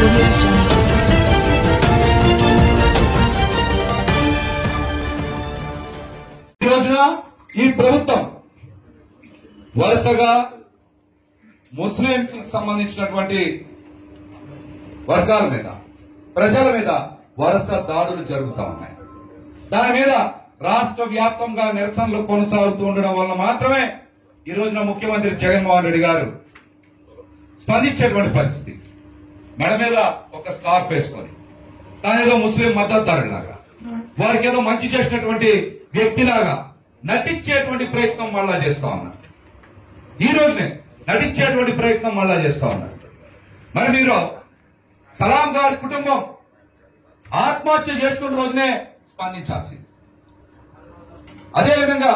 ఈ రోజున ఈ ప్రభుత్వం వరుసగా ముస్లింలకు సంబంధించినటువంటి వర్గాల మీద, ప్రజల మీద వరుస దాడులు జరుగుతూ ఉన్నాయి. దాని మీద రాష్ట్ర వ్యాప్తంగా నిరసనలు కొనసాగుతూ ఉండడం వల్ల మాత్రమే ఈ రోజున ముఖ్యమంత్రి జగన్మోహన్ రెడ్డి గారు స్పందించేటువంటి పరిస్థితి. మెడ మీద ఒక స్కార్ఫ్ వేసుకొని తానేదో ముస్లిం మద్దతుదారులాగా, వారికి ఏదో మంచి చేసినటువంటి వ్యక్తిలాగా నటించేటువంటి ప్రయత్నం మళ్ళా చేస్తా ఉన్నారు. ఈ రోజునే నటించేటువంటి ప్రయత్నం మళ్ళా చేస్తా ఉన్నారు. మరి మీరు సలాం గారి కుటుంబం ఆత్మహత్య చేసుకున్న రోజునే స్పందించాల్సింది. అదేవిధంగా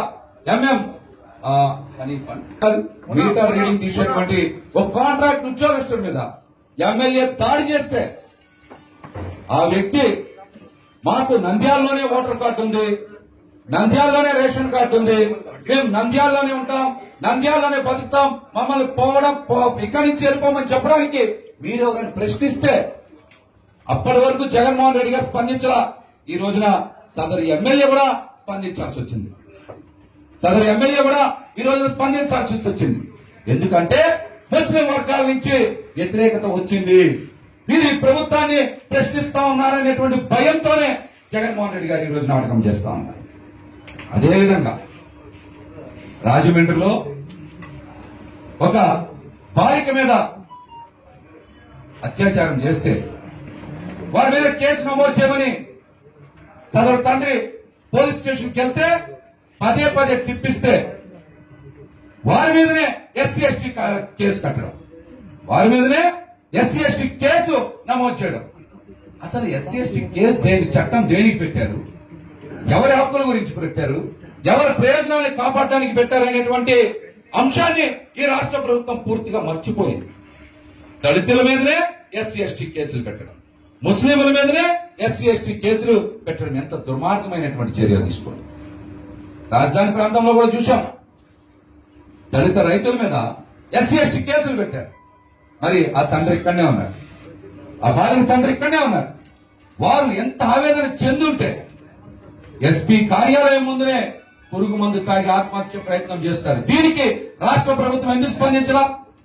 మీటర్ రీడింగ్ తీసేటువంటి ఒక కాంట్రాక్ట్ ఉద్యోగస్తుడి మీద ఎమ్మెల్యే దాడి చేస్తే ఆ వ్యక్తి మాకు నంద్యాలలోనే ఓటర్ కార్డు ఉంది, నంద్యాలలోనే రేషన్ కార్డు ఉంది, మేము నంద్యాలలోనే ఉంటాం, నంద్యాలలోనే బతుకుతాం, మమ్మల్ని ఇక్కడి నుంచి వెళ్ళిపోమని చెప్పడానికి మీరు ఎవరైనా ప్రశ్నిస్తే అప్పటి వరకు జగన్మోహన్ రెడ్డి గారు స్పందించలా. ఈ రోజున సదరు ఎమ్మెల్యే కూడా స్పందించాల్సి వచ్చింది. సదరు ఎమ్మెల్యే కూడా ఈ రోజున స్పందించాల్సి వచ్చింది. ఎందుకంటే ముస్లిం వర్గాల నుంచి వ్యతిరేకత వచ్చింది. మీరు ఈ ప్రభుత్వాన్ని ప్రశ్నిస్తా ఉన్నారనేటువంటి భయంతోనే జగన్మోహన్ రెడ్డి గారు ఈ రోజు నాటకం చేస్తా ఉన్నారు. అదేవిధంగా రాజమండ్రిలో ఒక బాలిక మీద అత్యాచారం చేస్తే వారి మీద కేసు నమోదు చేయమని సదరు తండ్రి పోలీస్ స్టేషన్కి వెళ్తే పదే పదే తిప్పిస్తే వారి మీదనే ఎస్సీ ఎస్టీ కేసు కట్టడం, వారి మీదనే ఎస్సీ ఎస్టీ కేసు నమోదు చేయడం. అసలు ఎస్సీ ఎస్టీ కేసు చట్టం దేనికి పెట్టారు, ఎవరి హక్కుల గురించి పెట్టారు, ఎవరి ప్రయోజనాన్ని కాపాడడానికి పెట్టారనేటువంటి అంశాన్ని ఈ రాష్ట్ర ప్రభుత్వం పూర్తిగా మర్చిపోయింది. దళితుల మీదనే ఎస్సీ ఎస్టీ కేసులు పెట్టడం, ముస్లింల మీదనే ఎస్సీ ఎస్టీ కేసులు పెట్టడం ఎంత దుర్మార్గమైనటువంటి చర్య తీసుకోండి. రాజధాని ప్రాంతంలో కూడా చూశాం, దళిత రైతుల మీద ఎస్సీ ఎస్టీ కేసులు పెట్టారు. మరి ఆ తండ్రి ఇక్కడనే ఉన్నారు, ఆ బాలిక తండ్రి ఇక్కడనే ఉన్నారు. వారు ఎంత ఆవేదన చెందుంటే ఎస్పీ కార్యాలయం ముందునే పురుగు మందు తాగి ఆత్మహత్య ప్రయత్నం చేస్తారు. దీనికి రాష్ట్ర ప్రభుత్వం ఎందుకు స్పందించలా?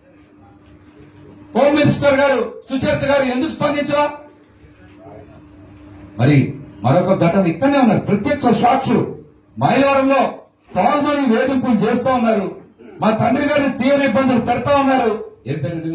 హోమ్ మినిస్టర్ గారు సుచరిత గారు ఎందుకు స్పందించలా? మరి మరొక ఘటన ఇక్కడనే ఉన్నారు, ప్రత్యక్ష సాక్షులు మైలవరంలో పాల్గొని వేధింపులు చేస్తా ఉన్నారు. మా తండ్రి గారిని తీవ్ర ఇబ్బందులు పెడతా ఉన్నారు. ఏం పేరు?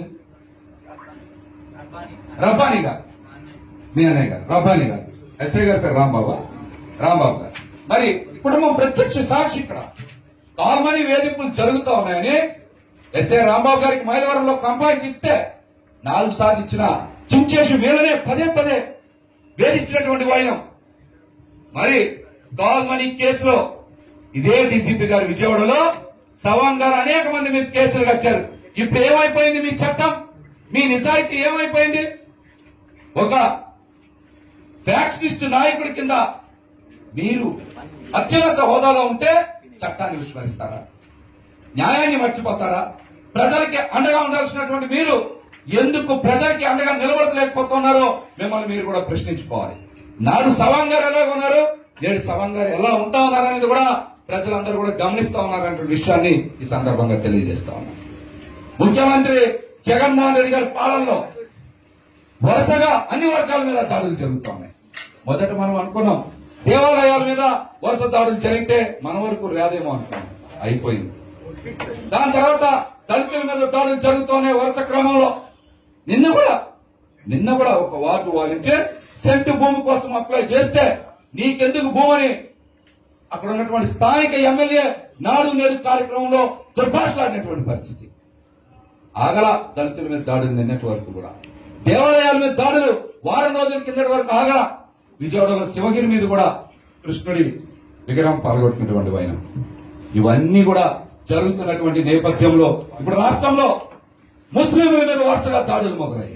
రబ్బానీ గారు, మీ అన్నయ్య గారు రబ్బానీ గారు. ఎస్ఐ గారి పేరు రాంబాబు గారు. మరి కుటుంబం ప్రత్యక్ష సాక్షి. ఇక్కడ కాల్మనీ వేధింపులు జరుగుతూ ఉన్నాయని ఎస్ఐ రాంబాబు గారికి మైలవరంలో కంప్లైంట్ ఇస్తే 4 సార్లు ఇచ్చిన చించేసి వీళ్ళనే పదే పదే వేధించినటువంటి వైనం. మరి కాల్మనీ కేసులో ఇదే డీసీపీ గారు విజయవాడలో సవాంగ్ గారు అనేక మంది మీరు కేసులు కట్టారు. ఇప్పుడు ఏమైపోయింది మీ చట్టం, మీ నిజాయితీ ఏమైపోయింది? ఒక ఫ్యాక్షనిస్ట్ నాయకుడి కింద మీరు అత్యున్నత హోదాలో ఉంటే చట్టాన్ని విస్మరిస్తారా? న్యాయాన్ని మర్చిపోతారా? ప్రజలకి అండగా ఉండాల్సినటువంటి మీరు ఎందుకు ప్రజలకి అండగా నిలబడలేకపోతున్నారో మిమ్మల్ని మీరు కూడా ప్రశ్నించుకోవాలి. నాడు సవాంగ్ గారు ఎలా ఉన్నారు, నేడు సవాంగ్ గారు ఎలా ఉంటా ఉన్నారనేది కూడా ప్రజలందరూ కూడా గమనిస్తా ఉన్నారనే విషయాన్ని ఈ సందర్భంగా తెలియజేస్తా ఉన్నారు. ముఖ్యమంత్రి జగన్మోహన్ రెడ్డి గారి పాలనలో వరుసగా అన్ని వర్గాల మీద దాడులు జరుగుతున్నాయి. మొదట మనం అనుకున్నాం దేవాలయాల మీద వరుస దాడులు జరిగితే మన వరకు రాదేమో అనుకున్నాం, అయిపోయింది. దాని తర్వాత దళితుల మీద దాడులు జరుగుతున్నాయి వరుస క్రమంలో. నిన్న కూడా ఒక వార్డు వాలంటీర్ సెంటు భూమి కోసం అప్లై చేస్తే నీకెందుకు భూమని అక్కడ ఉన్నటువంటి స్థానిక ఎమ్మెల్యే నాడు నేడు కార్యక్రమంలో దుర్భాషలాడినటువంటి పరిస్థితి. ఆగల దళితుల మీద దాడులు నిన్నటి వరకు కూడా. దేవాలయాల మీద దాడులు వారం రోజుల కిందటి వరకు ఆగల. విజయవాడలో శివగిరి మీద కూడా కృష్ణుడి విగ్రహం పాల్గొట్టినటువంటి వైనం. ఇవన్నీ కూడా జరుగుతున్నటువంటి నేపథ్యంలో ఇప్పుడు రాష్ట్రంలో ముస్లింల మీద వరుసగా దాడులు మొదలయ్యాయి.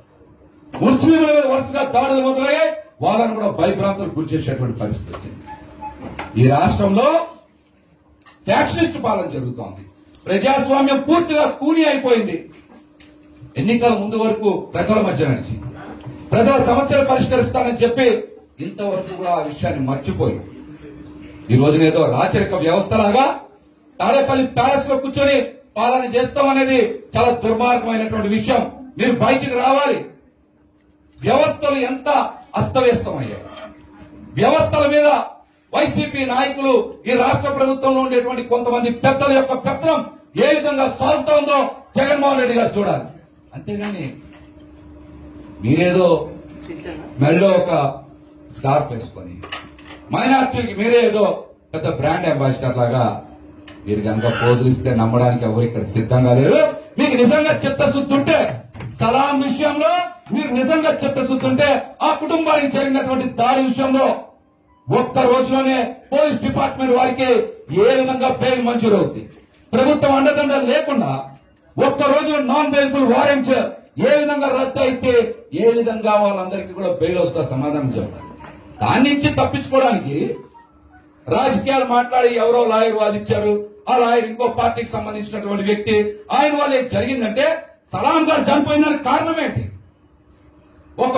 వాళ్ళను కూడా భయభ్రాంతులకు గురి చేసేటువంటి పరిస్థితి వచ్చింది. ఈ రాష్ట్రంలో ఫ్యాక్షనిస్ట్ పాలన జరుగుతోంది. ప్రజాస్వామ్యం పూర్తిగా కూని అయిపోయింది. ఎన్నికల ముందు వరకు ప్రజల మధ్య నడిచి ప్రజల సమస్యలు పరిష్కరిస్తానని చెప్పి ఇంతవరకు కూడా ఆ విషయాన్ని మర్చిపోయి ఈ రోజున ఏదో రాచరిక వ్యవస్థలాగా తాడేపల్లి ప్యాలెస్ లో కూర్చొని పాలన చేస్తామనేది చాలా దుర్మార్గమైనటువంటి విషయం. మీరు బయటికి రావాలి. వ్యవస్థలు ఎంత అస్తవ్యస్తమయ్యాయి. వ్యవస్థల మీద వైసీపీ నాయకులు ఈ రాష్ట్ర ప్రభుత్వంలో ఉండేటువంటి కొంతమంది పెద్దల యొక్క పెత్తనం ఏ విధంగా సాగుతోందో జగన్మోహన్ రెడ్డి గారు చూడాలి. అంతేగాని మీరేదో మెడలో ఒక స్కార్ఫ్ వేసుకొని మైనార్టీకి మీరే ఏదో పెద్ద బ్రాండ్ అంబాసిడర్ లాగా మీరు కనుక పోజులు ఇస్తే నమ్మడానికి ఎవరు ఇక్కడ సిద్ధంగా లేరు. మీకు నిజంగా చిత్తశుద్ధి ఉంటే సలాం విషయంలో మీరు నిజంగా చిత్తశుద్ధి ఉంటే ఆ కుటుంబానికి జరిగినటువంటి దాడి విషయంలో ఒక్క రోజులోనే పోలీస్ డిపార్ట్మెంట్ వారికి ఏ విధంగా బెయిల్ మంజూరు అవుతుంది. ప్రభుత్వం అండదండ లేకుండా ఒక్క రోజు నాన్ బెయిలబుల్ వారెంట్ ఏ విధంగా రద్దు అయితే ఏ విధంగా వాళ్ళందరికీ కూడా బెయిల్ వస్తా సమాధానం చెప్పాలి. దాని నుంచి తప్పించుకోవడానికి రాజకీయాలు మాట్లాడి ఎవరో లాయర్ వాదించారు. ఆ లాయర్ ఇంకో పార్టీకి సంబంధించినటువంటి వ్యక్తి. ఆయన వల్ల జరిగిందంటే సలాం గారు చనిపోయిందని కారణం ఏంటి? ఒక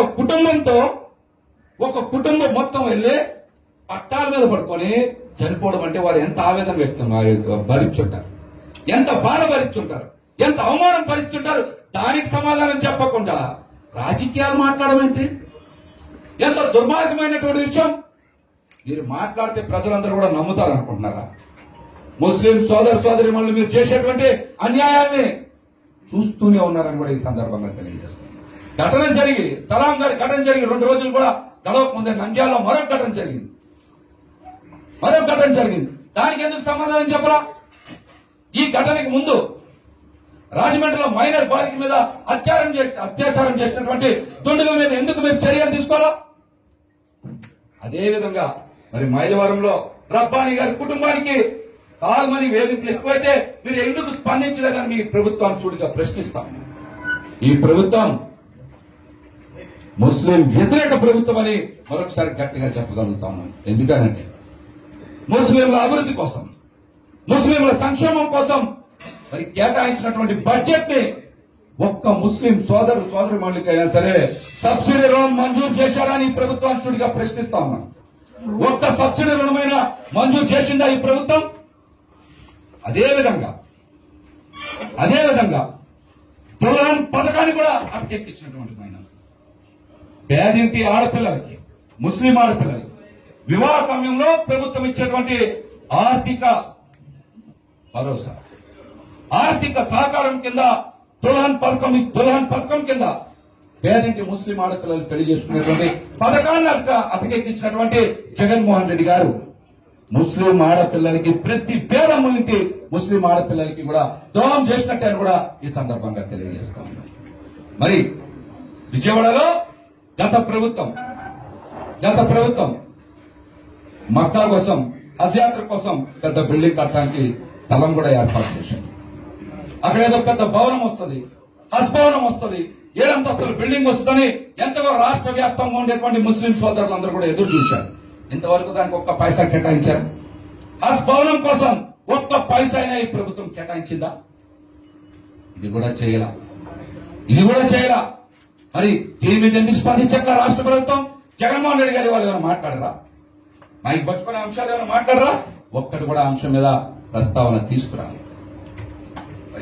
కుటుంబం మొత్తం వెళ్లి పట్టాల మీద పడుకొని చనిపోవడం అంటే వారు ఎంత ఆవేదన వ్యక్తం భరించుంటారు, ఎంత బాధ భరించుంటారు, ఎంత అవమానం భరించుంటారు. దానికి సమాధానం చెప్పకుండా రాజకీయాలు మాట్లాడడం ఏంటి? ఎంత దుర్మార్గమైనటువంటి విషయం. మీరు మాట్లాడితే ప్రజలందరూ కూడా నమ్ముతారు అనుకుంటున్నారా? ముస్లిం సోదరిమణులు మీరు చేసేటువంటి అన్యాయాన్ని చూస్తూనే ఉన్నారని కూడా ఈ సందర్భంగా తెలియజేస్తున్నారు. సలాం గారి ఘటన జరిగి 2 రోజులు కూడా గడవక ముందే నంద్యాలలో మరొక ఘటన జరిగింది. దానికి ఎందుకు సమాధానం చెప్పరా? ఈ ఘటనకి ముందు రాజమండ్రిలో మైనర్ బాలిక మీద అత్యాచారం చేసినటువంటి దుండగుల మీద ఎందుకు మీరు చర్యలు తీసుకోవాలా? అదేవిధంగా మరి మైలవరంలో రబ్బానీ గారి కుటుంబానికి కాల్మని వేధింపులు ఎక్కువైతే మీరు ఎందుకు స్పందించలేదని మీ ప్రభుత్వాన్ని సూటిగా ప్రశ్నిస్తాం. ఈ ప్రభుత్వం ముస్లిం వ్యతిరేక ప్రభుత్వం అని మరొకసారి గట్టిగా చెప్పగలుగుతాము. ఎందుకనంటే ముస్లింల అభివృద్ధి కోసం, ముస్లింల సంక్షేమం కోసం మరి కేటాయించినటువంటి బడ్జెట్ ని ఒక్క ముస్లిం సోదరిమణులకైనా సరే సబ్సిడీ రుణం మంజూరు చేశారని ఈ ప్రభుత్వాన్ని సూటిగా ప్రశ్నిస్తా ఉన్నాం. ఒక్క సబ్సిడీ రుణమైనా మంజూరు చేసిందా ఈ ప్రభుత్వం? అదేవిధంగా తులాన్ పథకాన్ని కూడా అటకెక్కించినటువంటి పేదింటి ఆడపిల్లలకి, ముస్లిం ఆడపిల్లలకి వివాహ సమయంలో ప్రభుత్వం ఇచ్చేటువంటి ఆర్థిక భరోసా, ఆర్థిక సహకారం కింద తులాన్ పథకం కింద పేదింటి ముస్లిం ఆడపిల్లలు పెళ్లి చేసుకునేటువంటి పథకాన్ని అటకెక్కించినటువంటి జగన్మోహన్ రెడ్డి గారు ముస్లిం ఆడపిల్లలకి ప్రతి పేదమ్ములింటి ముస్లిం ఆడపిల్లలకి కూడా ద్రోహం చేసినట్టే కూడా ఈ సందర్భంగా తెలియజేస్తా ఉన్నారు. మరి విజయవాడలో గత ప్రభుత్వం మక్కా కోసం, హజ్ యాత్ర కోసం పెద్ద బిల్డింగ్ కట్టడానికి స్థలం కూడా ఏర్పాటు చేశారు. అక్కడ ఏదో పెద్ద భవనం వస్తుంది, హజ్ భవనం వస్తుంది, 7 అంతస్తుల బిల్డింగ్ వస్తుందని ఎంతగా రాష్ట్ర వ్యాప్తంగా ఉండేటువంటి ముస్లిం సోదరులందరూ కూడా ఎదురు చూశారు. ఇంతవరకు దానికి ఒక్క పైసా కేటాయించారు? హజ్ భవనం కోసం ఒక్క పైసా అయినా ఈ ప్రభుత్వం కేటాయించిందా? ఇది కూడా చేయలా. మరి దీని మీద ఎందుకు స్పందించక రాష్ట్ర ప్రభుత్వం? జగన్మోహన్ రెడ్డి గారి వాళ్ళు ఏమైనా మాట్లాడరా? మైక్ పట్టుకునే అంశాలు ఏమైనా మాట్లాడరా? ఒక్కటి కూడా అంశం మీద ప్రస్తావన తీసుకురా. మరి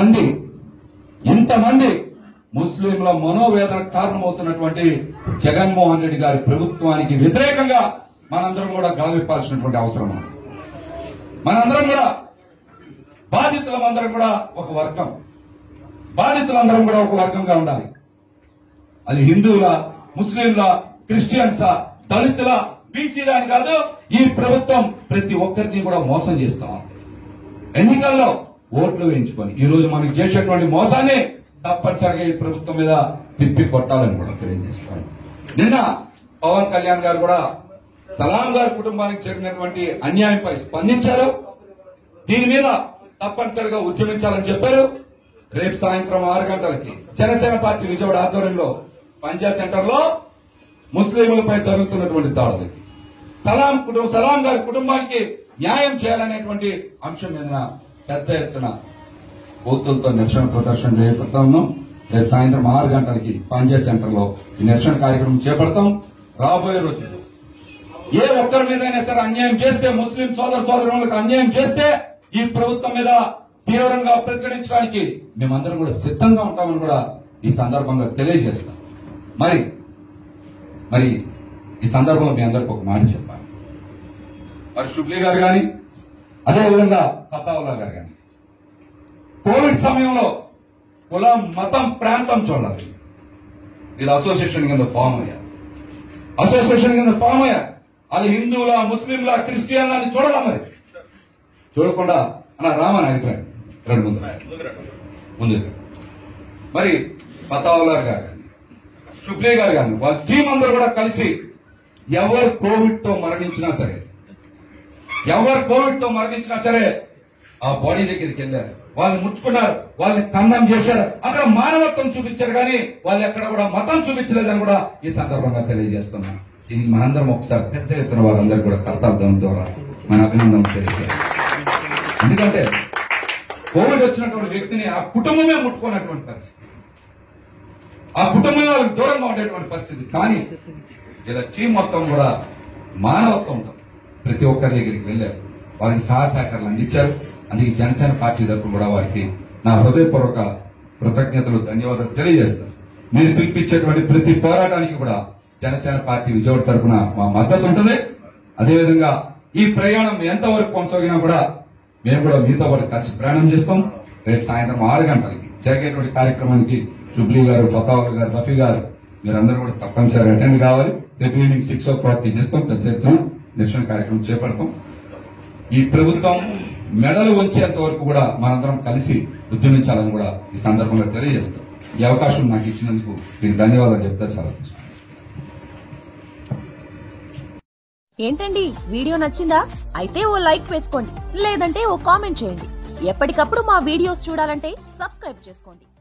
ఇంతమంది ముస్లింల మనోవేదన కారణమవుతున్నటువంటి జగన్మోహన్ రెడ్డి గారి ప్రభుత్వానికి వ్యతిరేకంగా మనందరం కూడా గళవిప్పాల్సినటువంటి అవసరం ఉంది. మనందరం కూడా బాధితులందరం కూడా ఒక వర్గంగా ఉండాలి. అది హిందువుల, ముస్లింల, క్రిస్టియన్సా, దళితుల, బీసీల అని కాదు. ఈ ప్రభుత్వం ప్రతి ఒక్కరిని కూడా మోసం చేస్తా ఉంది. ఎన్నికల్లో ఓట్లు వేయించుకొని ఈ రోజు మనకి చేసేటువంటి మోసాన్ని తప్పనిసరిగా ఈ ప్రభుత్వం మీద తిప్పి కొట్టాలని కూడా తెలియజేస్తాను. నిన్న పవన్ కళ్యాణ్ గారు కూడా సలాం గారి కుటుంబానికి జరిగినటువంటి అన్యాయంపై స్పందించారు. దీని మీద తప్పనిసరిగా ఉద్యమించాలని చెప్పారు. రేపు సాయంత్రం 6 గంటలకి జనసేన పార్టీ విజయవాడ ఆధ్వర్యంలో పంజా సెంటర్ లో ముస్లింలపై జరుగుతున్నటువంటి దాడులకి సలాం గారి కుటుంబానికి న్యాయం చేయాలనేటువంటి అంశం మీద పెద్ద ఎత్తున బూతులతో నిరసన ప్రదర్శన చేపడతా ఉన్నాం. రేపు సాయంత్రం 6 గంటలకి పంజే సెంటర్ లో ఈ నిరసన కార్యక్రమం చేపడతాం. రాబోయే రోజుల్లో ఏ ఒక్కరి మీదైనా సరే అన్యాయం చేస్తే, ముస్లిం సోదరులకు అన్యాయం చేస్తే ఈ ప్రభుత్వం మీద తీవ్రంగా ప్రతిఘటించడానికి మేమందరం కూడా సిద్ధంగా ఉంటామని కూడా ఈ సందర్భంగా తెలియజేస్తాం. మరి ఈ సందర్భంలో మీ అందరికీ ఒక మాట చెప్పాలి. మరి షుబ్లీ గారు కానీ, అదేవిధంగా ఫతావుల్లా గారు కానీ కోవిడ్ సమయంలో కులం, మతం, ప్రాంతం చూడాలి. వీళ్ళు అసోసియేషన్ కింద ఫామ్ అయ్యారు. అది హిందువుల, ముస్లింల, క్రిస్టియన్ల అని చూడాలా? మరి చూడకుండా అన్న రామని అభిప్రాయం రెండు ముందు మరి ఫతావుల్లా గారు కానీ, షుబ్లీ గారు కానీ వాళ్ళ టీం అందరూ కూడా కలిసి ఎవరు కోవిడ్ తో మరణించినా సరే ఆ బాడీ దగ్గరికి వెళ్ళారు, వాళ్ళని ముట్టుకున్నారు, వాళ్ళని ఖండం చేశారు, అక్కడ మానవత్వం చూపించారు. కానీ వాళ్ళు ఎక్కడ కూడా మతం చూపించలేదని కూడా ఈ సందర్భంగా తెలియజేస్తున్నాను. దీనికి మనందరం ఒకసారి పెద్ద ఎత్తున వారందరూ కూడా కర్తార్థం ద్వారా మన అభినందన తెలియజేయాలి. ఎందుకంటే కోవిడ్ వచ్చినటువంటి వ్యక్తిని ఆ కుటుంబమే ముట్టుకున్నటువంటి పరిస్థితి, ఆ కుటుంబమే వాళ్ళకి దూరంగా ఉండేటువంటి పరిస్థితి. కానీ ఇలా టీం మొత్తం కూడా మానవత్వం ఉంటుంది. ప్రతి ఒక్కరి దగ్గరికి వెళ్ళారు, వారికి సహకారాలు అందించారు. అందుకే జనసేన పార్టీ తరఫున కూడా వారికి నా హృదయపూర్వక కృతజ్ఞతలు, ధన్యవాదాలు తెలియజేస్తాను. మీరు పిలిపించేటువంటి ప్రతి పోరాటానికి కూడా జనసేన పార్టీ విజయవాడ తరఫున మా మద్దతు ఉంటుంది. అదేవిధంగా ఈ ప్రయాణం ఎంతవరకు కొనసాగినా కూడా మేము కూడా మీతో పాటు కలిసి ప్రయాణం చేస్తాం. రేపు సాయంత్రం 6 గంటలకి జరిగేటువంటి కార్యక్రమానికి షుబ్లీ గారు, ఫతావుల్లా గారు, రఫీ గారు మీరందరూ కూడా తప్పనిసరిగా అటెండ్ కావాలి. రేపు ఈవినింగ్ 6 o'clock చేస్తాం. పెద్ద ఎత్తున నిరసన కార్యక్రమం చేపడతాం. ఈ ప్రభుత్వం మెడలు వంచేంత వరకు కూడా మనందరం కలిసి ఉద్యమించాలని కూడా ఈ సందర్భంగా తెలియజేస్తాం. ఈ అవకాశం నాకు ఇచ్చినందుకు మీకు ధన్యవాదాలు చెప్తా సెలవు. ఏంటండి, వీడియో నచ్చిందా? అయితే ఓ లైక్ వేసుకోండి, లేదంటే ఓ కామెంట్ చేయండి. ఎప్పటికప్పుడు మా వీడియోస్ చూడాలంటే సబ్స్క్రైబ్ చేసుకోండి.